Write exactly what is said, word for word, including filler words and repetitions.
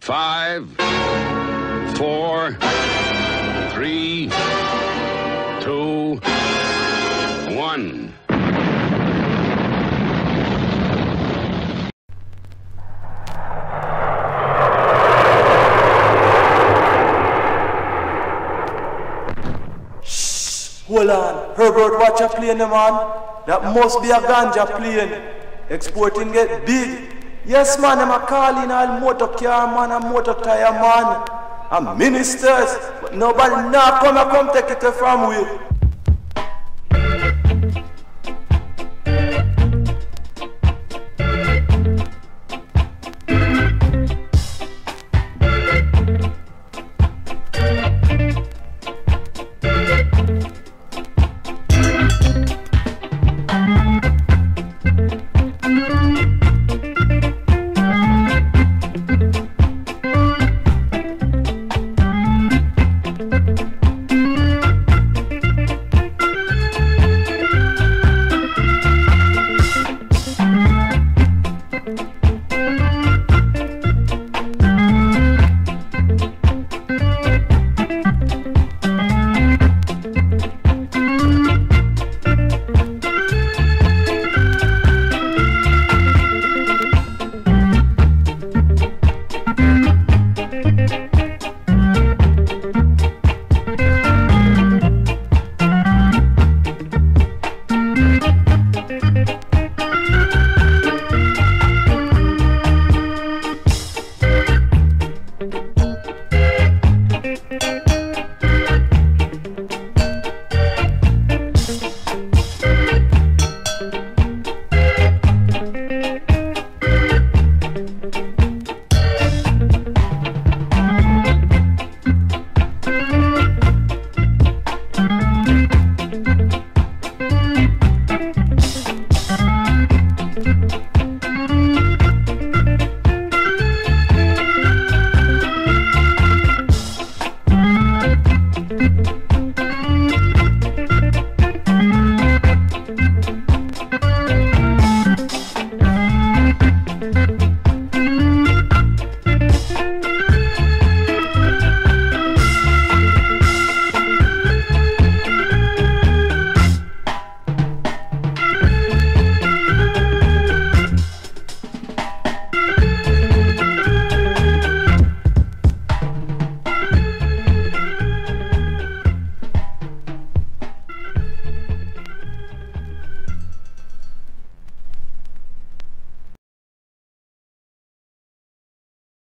Five, four, three, two, one. Hold on, Herbert, watch a plane, man. That must be a ganja plane. Exporting get big. Yes, man, I'm a calling all motor car, man, and motor tire, man. And ministers, but nobody now come and come take it from we.